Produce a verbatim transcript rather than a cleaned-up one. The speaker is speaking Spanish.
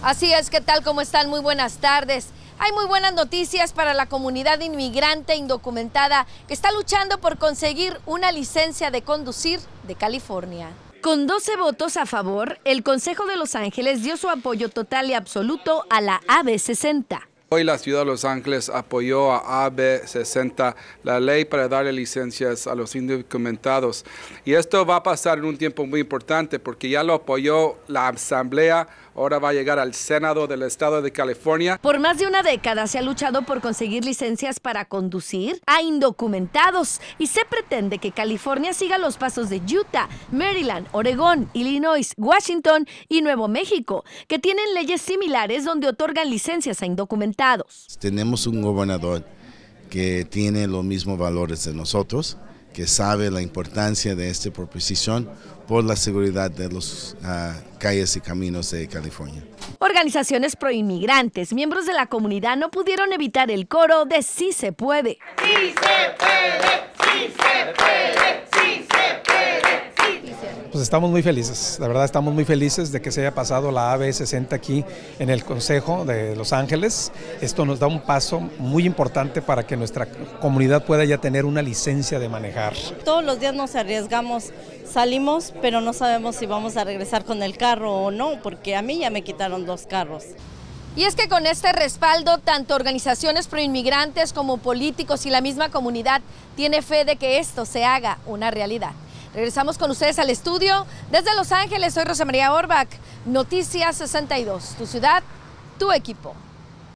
Así es, ¿qué tal? ¿Cómo están? Muy buenas tardes. Hay muy buenas noticias para la comunidad inmigrante indocumentada que está luchando por conseguir una licencia de conducir de California. Con doce votos a favor, el Consejo de Los Ángeles dio su apoyo total y absoluto a la A B sesenta. Hoy la ciudad de Los Ángeles apoyó a A B sesenta, la ley para darle licencias a los indocumentados. Y esto va a pasar en un tiempo muy importante porque ya lo apoyó la Asamblea, ahora va a llegar al Senado del Estado de California. Por más de una década se ha luchado por conseguir licencias para conducir a indocumentados y se pretende que California siga los pasos de Utah, Maryland, Oregón, Illinois, Washington y Nuevo México, que tienen leyes similares donde otorgan licencias a indocumentados. Tenemos un gobernador que tiene los mismos valores de nosotros, que sabe la importancia de esta proposición por la seguridad de las uh, calles y caminos de California. Organizaciones proinmigrantes, miembros de la comunidad no pudieron evitar el coro de "Sí se puede". ¡Sí se puede! ¡Sí se puede! ¡Sí se puede! Pues estamos muy felices, la verdad estamos muy felices de que se haya pasado la A B sesenta aquí en el Consejo de Los Ángeles. Esto nos da un paso muy importante para que nuestra comunidad pueda ya tener una licencia de manejar. Todos los días nos arriesgamos, salimos, pero no sabemos si vamos a regresar con el carro o no, porque a mí ya me quitaron dos carros. Y es que con este respaldo, tanto organizaciones proinmigrantes como políticos y la misma comunidad tiene fe de que esto se haga una realidad. Regresamos con ustedes al estudio. Desde Los Ángeles, soy Rosa María Orbach, Noticias sesenta y dos, tu ciudad, tu equipo.